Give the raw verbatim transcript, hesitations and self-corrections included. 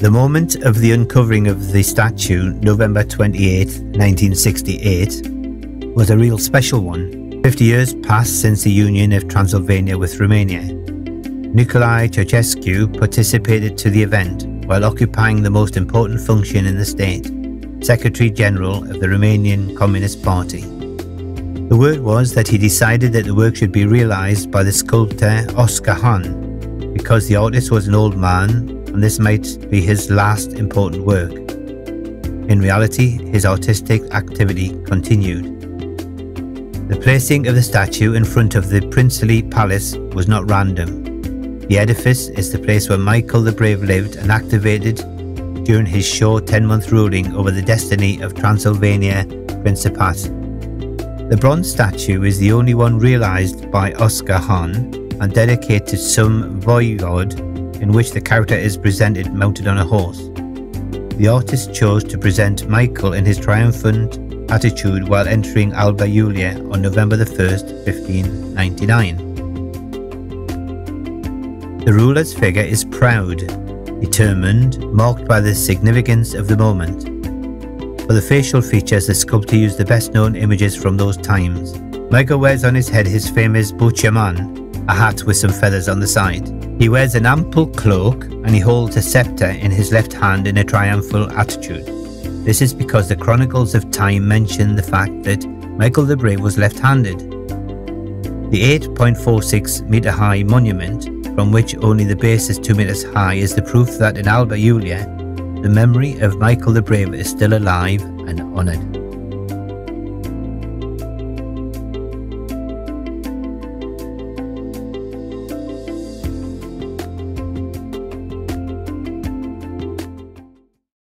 The moment of the uncovering of the statue, November twenty-eighth, nineteen sixty-eight, was a real special one. Fifty years passed since the union of Transylvania with Romania. Nicolae Ceausescu participated to the event while occupying the most important function in the state, Secretary General of the Romanian Communist Party. The word was that he decided that the work should be realized by the sculptor Oskar Hahn, because the artist was an old man and this might be his last important work. In reality, his artistic activity continued. The placing of the statue in front of the princely palace was not random. The edifice is the place where Michael the Brave lived and activated during his short ten-month ruling over the destiny of Transylvania Principate. The bronze statue is the only one realized by Oskar Hahn and dedicated to some voivode, in which the character is presented mounted on a horse. The artist chose to present Michael in his triumphant attitude while entering Alba Iulia on November the first, fifteen ninety-nine. The ruler's figure is proud, determined, marked by the significance of the moment. For the facial features, the sculptor used the best-known images from those times. Michael wears on his head his famous Buceman, a hat with some feathers on the side. He wears an ample cloak and he holds a scepter in his left hand in a triumphal attitude. This is because the chronicles of time mention the fact that Michael the Brave was left-handed. The eight point four six meter high monument, from which only the base is two meters high, is the proof that in Alba Iulia, the memory of Michael the Brave is still alive and honoured.